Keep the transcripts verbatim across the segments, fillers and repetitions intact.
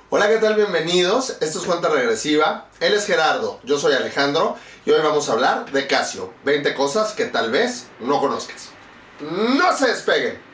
Hola, ¿qué tal? Bienvenidos. Esto es Cuenta Regresiva. Él es Gerardo, yo soy Alejandro y hoy vamos a hablar de Casio. veinte cosas que tal vez no conozcas. ¡No se despeguen!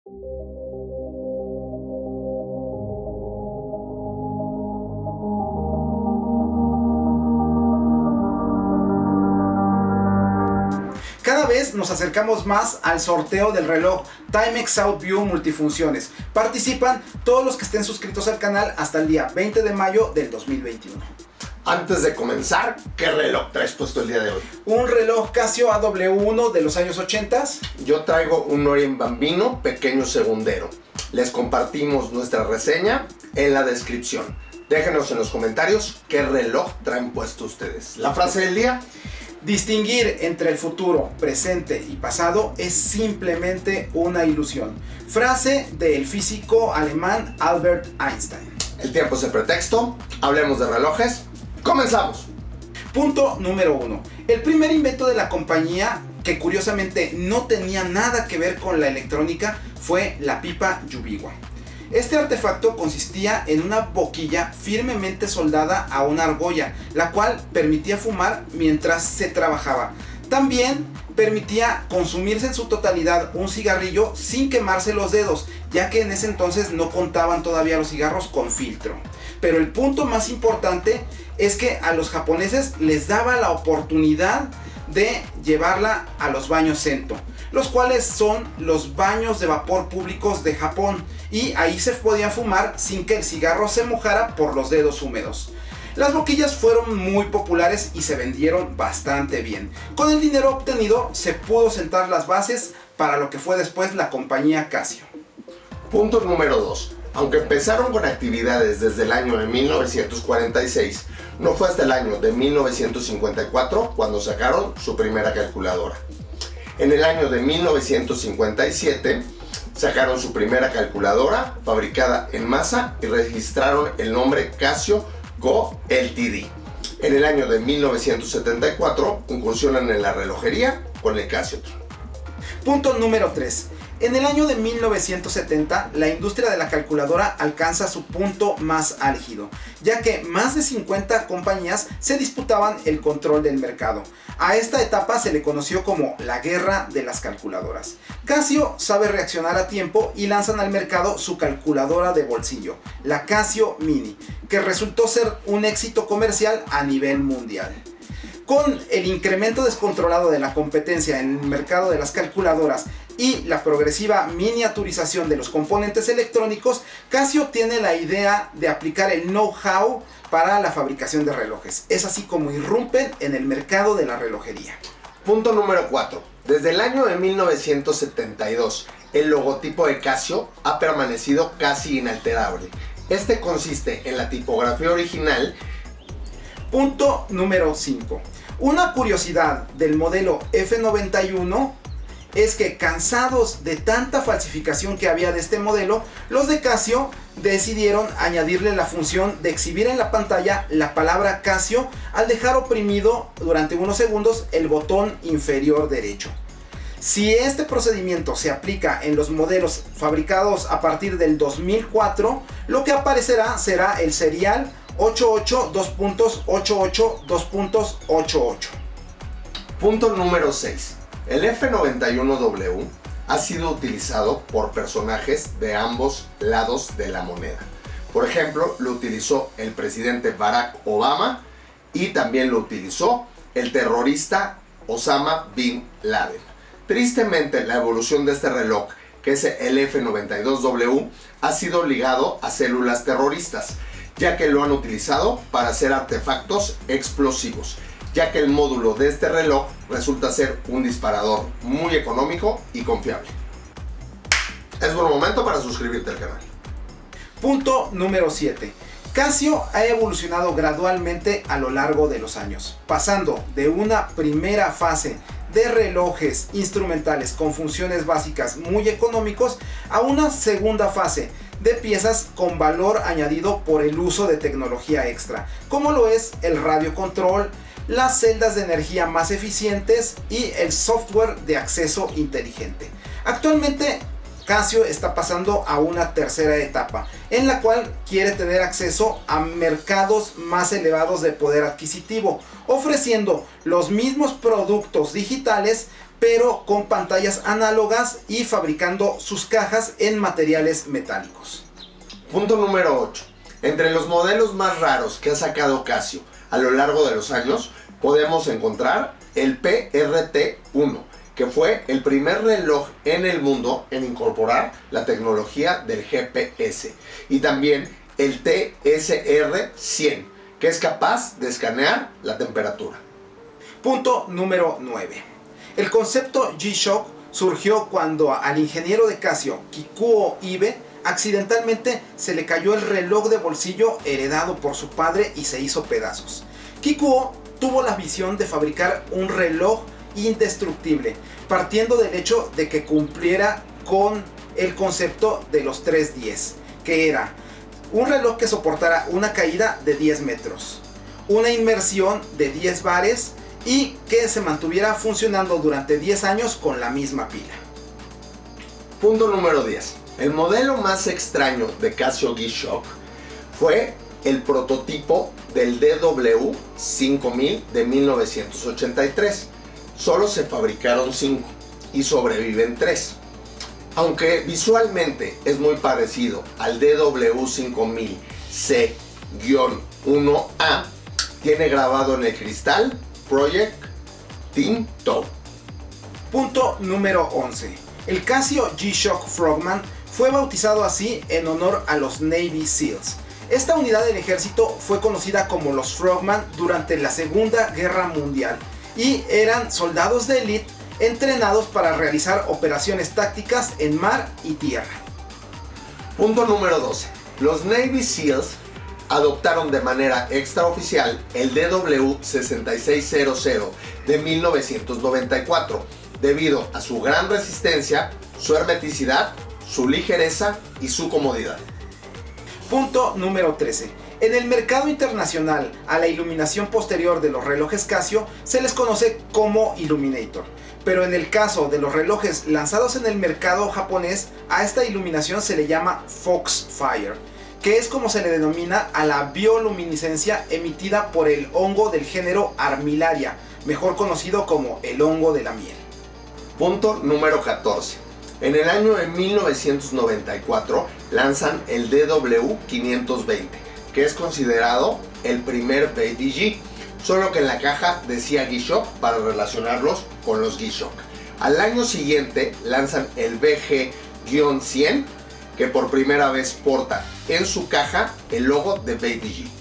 Cada vez nos acercamos más al sorteo del reloj Timex Outview Multifunciones. Participan todos los que estén suscritos al canal hasta el día veinte de mayo del dos mil veintiuno. Antes de comenzar, ¿qué reloj traes puesto el día de hoy? Un reloj Casio A W uno de los años ochenta. Yo traigo un Orient Bambino pequeño segundero. Les compartimos nuestra reseña en la descripción. Déjenos en los comentarios qué reloj traen puesto ustedes. La frase del día: distinguir entre el futuro, presente y pasado es simplemente una ilusión. Frase del físico alemán Albert Einstein. El tiempo es el pretexto. Hablemos de relojes. ¡Comenzamos! Punto número uno. El primer invento de la compañía, que curiosamente no tenía nada que ver con la electrónica, fue la pipa Yubiwa. Este artefacto consistía en una boquilla firmemente soldada a una argolla, la cual permitía fumar mientras se trabajaba. También permitía consumirse en su totalidad un cigarrillo sin quemarse los dedos, ya que en ese entonces no contaban todavía los cigarros con filtro. Pero el punto más importante es que a los japoneses les daba la oportunidad de llevarla a los baños Sento, los cuales son los baños de vapor públicos de Japón, y ahí se podía fumar sin que el cigarro se mojara por los dedos húmedos. Las boquillas fueron muy populares y se vendieron bastante bien. Con el dinero obtenido se pudo sentar las bases para lo que fue después la compañía Casio. Punto número dos. Aunque empezaron con actividades desde el año de mil novecientos cuarenta y seis, no fue hasta el año de mil novecientos cincuenta y cuatro cuando sacaron su primera calculadora. En el año de mil novecientos cincuenta y siete sacaron su primera calculadora fabricada en masa y registraron el nombre Casio Go L T D. En el año de mil novecientos setenta y cuatro incursionan en la relojería con el Casio. Punto número tres. En el año de mil novecientos setenta, la industria de la calculadora alcanza su punto más álgido, ya que más de cincuenta compañías se disputaban el control del mercado. A esta etapa se le conoció como la guerra de las calculadoras. Casio sabe reaccionar a tiempo y lanzan al mercado su calculadora de bolsillo, la Casio Mini, que resultó ser un éxito comercial a nivel mundial. Con el incremento descontrolado de la competencia en el mercado de las calculadoras y la progresiva miniaturización de los componentes electrónicos, Casio tiene la idea de aplicar el know-how para la fabricación de relojes. Es así como irrumpen en el mercado de la relojería. Punto número cuatro. Desde el año de mil novecientos setenta y dos, el logotipo de Casio ha permanecido casi inalterable. Este consiste en la tipografía original. Punto número cinco. Una curiosidad del modelo F noventa y uno es que, cansados de tanta falsificación que había de este modelo, los de Casio decidieron añadirle la función de exhibir en la pantalla la palabra Casio al dejar oprimido durante unos segundos el botón inferior derecho. Si este procedimiento se aplica en los modelos fabricados a partir del dos mil cuatro, lo que aparecerá será el serial ochenta y ocho dos punto ochenta y ocho dos punto ochenta y ocho. Punto número seis. El F noventa y uno W ha sido utilizado por personajes de ambos lados de la moneda. Por ejemplo, lo utilizó el presidente Barack Obama y también lo utilizó el terrorista Osama Bin Laden. Tristemente, la evolución de este reloj, que es el F noventa y dos W, ha sido ligado a células terroristas, ya que lo han utilizado para hacer artefactos explosivos, ya que el módulo de este reloj resulta ser un disparador muy económico y confiable. Es buen momento para suscribirte al canal. Punto número siete. Casio ha evolucionado gradualmente a lo largo de los años, pasando de una primera fase de relojes instrumentales con funciones básicas muy económicos a una segunda fase de piezas con valor añadido por el uso de tecnología extra, como lo es el radio control, las celdas de energía más eficientes y el software de acceso inteligente. Actualmente Casio está pasando a una tercera etapa, en la cual quiere tener acceso a mercados más elevados de poder adquisitivo, ofreciendo los mismos productos digitales, pero con pantallas análogas y fabricando sus cajas en materiales metálicos. Punto número ocho. Entre los modelos más raros que ha sacado Casio a lo largo de los años, podemos encontrar el P R T uno, que fue el primer reloj en el mundo en incorporar la tecnología del G P S, y también el T S R cien, que es capaz de escanear la temperatura. Punto número nueve. El concepto G-Shock surgió cuando al ingeniero de Casio, Kikuo Ibe, accidentalmente se le cayó el reloj de bolsillo heredado por su padre y se hizo pedazos. Kikuo tuvo la visión de fabricar un reloj indestructible, partiendo del hecho de que cumpliera con el concepto de los tres diez, que era un reloj que soportara una caída de diez metros, una inmersión de diez bares y que se mantuviera funcionando durante diez años con la misma pila. Punto número diez. El modelo más extraño de Casio G-Shock fue el prototipo del D W cinco mil de mil novecientos ochenta y tres. Solo se fabricaron cinco y sobreviven tres. Aunque visualmente es muy parecido al D W cinco mil C uno A, tiene grabado en el cristal Project Team Toe. Punto número once. El Casio G-Shock Frogman fue bautizado así en honor a los Navy SEALs. Esta unidad del ejército fue conocida como los Frogman durante la Segunda Guerra Mundial y eran soldados de élite entrenados para realizar operaciones tácticas en mar y tierra. Punto número doce. Los Navy SEALs adoptaron de manera extraoficial el D W sesenta y seis cero cero de mil novecientos noventa y cuatro debido a su gran resistencia, su hermeticidad, su ligereza y su comodidad. Punto número trece. En el mercado internacional, a la iluminación posterior de los relojes Casio se les conoce como Illuminator, pero en el caso de los relojes lanzados en el mercado japonés, a esta iluminación se le llama Foxfire, que es como se le denomina a la bioluminiscencia emitida por el hongo del género Armillaria, mejor conocido como el hongo de la miel. Punto número catorce. En el año de mil novecientos noventa y cuatro lanzan el D W quinientos veinte, que es considerado el primer Baby G, solo que en la caja decía G-Shock para relacionarlos con los G-Shock. Al año siguiente lanzan el B G cien, que por primera vez porta en su caja el logo de Baby G.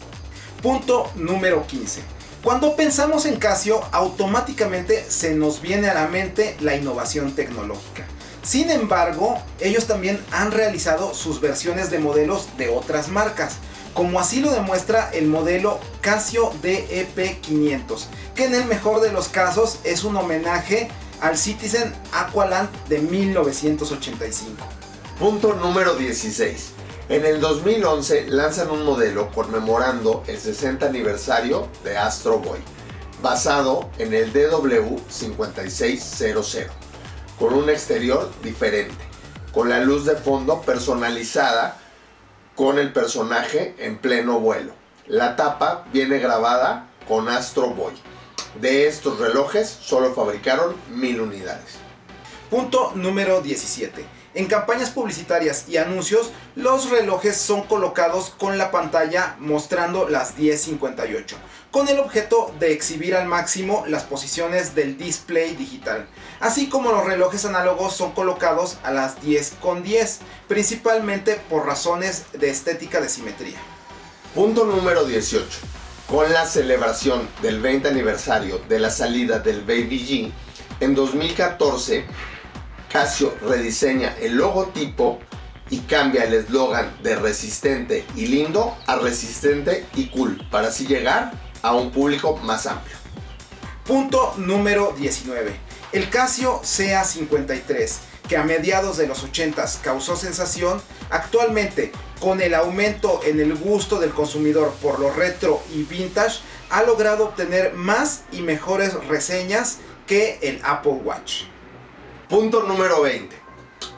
Punto número quince. Cuando pensamos en Casio, automáticamente se nos viene a la mente la innovación tecnológica. Sin embargo, ellos también han realizado sus versiones de modelos de otras marcas, como así lo demuestra el modelo Casio D E P quinientos, que en el mejor de los casos es un homenaje al Citizen Aqualand de mil novecientos ochenta y cinco. Punto número dieciséis. En el dos mil once lanzan un modelo conmemorando el sesenta aniversario de Astro Boy, basado en el D W cincuenta y seis cero cero, con un exterior diferente, con la luz de fondo personalizada con el personaje en pleno vuelo. La tapa viene grabada con Astro Boy. De estos relojes solo fabricaron mil unidades. Punto número diecisiete. En campañas publicitarias y anuncios, los relojes son colocados con la pantalla mostrando las diez cincuenta y ocho, con el objeto de exhibir al máximo las posiciones del display digital, así como los relojes análogos son colocados a las diez con diez, principalmente por razones de estética de simetría. Punto número dieciocho. Con la celebración del veinte aniversario de la salida del Baby G, en dos mil catorce, Casio rediseña el logotipo y cambia el eslogan de resistente y lindo a resistente y cool, para así llegar a un público más amplio. Punto número diecinueve. El Casio C A cincuenta y tres, que a mediados de los ochentas causó sensación, actualmente con el aumento en el gusto del consumidor por lo retro y vintage, ha logrado obtener más y mejores reseñas que el Apple Watch. Punto número veinte.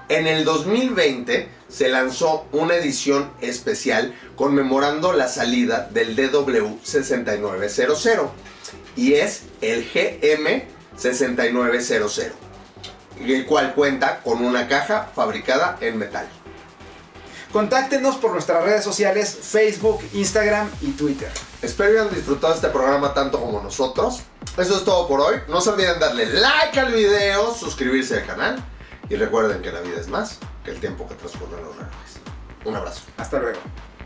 En el dos mil veinte se lanzó una edición especial conmemorando la salida del D W sesenta y nueve cero cero y es el G M sesenta y nueve cero cero, el cual cuenta con una caja fabricada en metal. Contáctenos por nuestras redes sociales, Facebook, Instagram y Twitter. Espero hayan disfrutado este programa tanto como nosotros. Eso es todo por hoy. No se olviden darle like al video, suscribirse al canal y recuerden que la vida es más que el tiempo que transcurren los relojes. Un abrazo. Hasta luego.